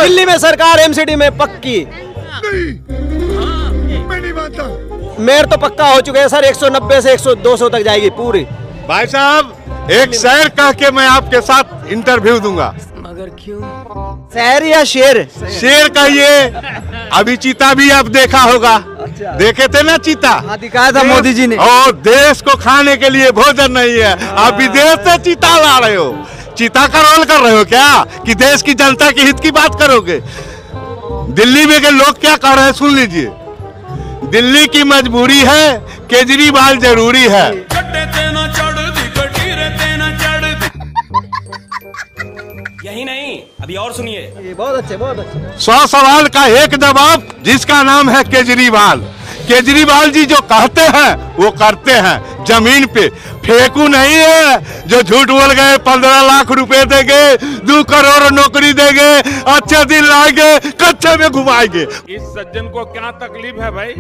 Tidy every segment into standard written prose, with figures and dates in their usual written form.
दिल्ली में सरकार एमसीडी में पक्की मैं नहीं मानता। मेयर तो पक्का हो चुके हैं सर, 190 से 200 तक जाएगी पूरी। भाई साहब एक शहर कह के मैं आपके साथ इंटरव्यू दूंगा। मगर क्यों? शहर या शेर? शेर कहिए। अभी चीता भी आप देखा होगा। अच्छा। देखे थे ना चीता? हाँ, दिखाया था मोदी जी ने। और देश को खाने के लिए भोजन नहीं है, आप विदेश से चीता ला रहे हो। चीता का रोल कर रहे हो क्या कि देश की जनता के हित की बात करोगे? दिल्ली में के लोग क्या कह रहे हैं सुन लीजिए। दिल्ली की मजबूरी है, केजरीवाल जरूरी है। यही नहीं, अभी और सुनिए। बहुत अच्छे, बहुत अच्छे। 100 सवाल का एक जवाब, जिसका नाम है केजरीवाल। केजरीवाल जी जो कहते हैं वो करते हैं, जमीन पे फेंकू नहीं है। जो झूठ बोल गए 15 लाख रुपए देंगे, 2 करोड़ नौकरी देंगे, अच्छे दिन लाएंगे, कच्चे में घुमाएंगे। इस सज्जन को क्या तकलीफ है भाई?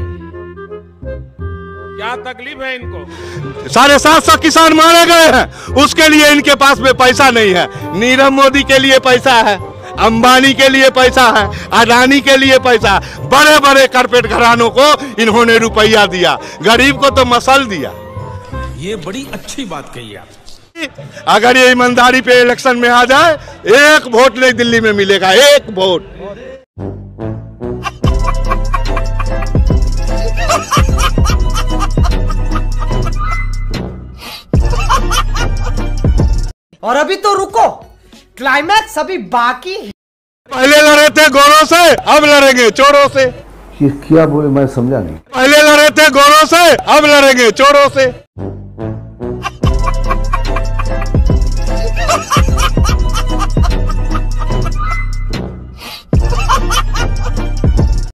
क्या तकलीफ है इनको? 750 किसान मारे गए हैं, उसके लिए इनके पास में पैसा नहीं है। नीरव मोदी के लिए पैसा है, अंबानी के लिए पैसा है, अडानी के लिए पैसा। बड़े बड़े कारपेट घरानों को इन्होंने रुपया दिया, गरीब को तो मसल दिया। ये बड़ी अच्छी बात कही आप। अगर ये ईमानदारी पे इलेक्शन में आ जाए, 1 वोट नहीं दिल्ली में मिलेगा, 1 वोट। और अभी तो रुको, क्लाइमैक्स अभी बाकी है। पहले लड़े थे गोरों से, अब लड़ेंगे चोरों से। ये क्या बोले मैं समझा नहीं। पहले लड़े थे गोरों से, अब लड़ेंगे चोरों से।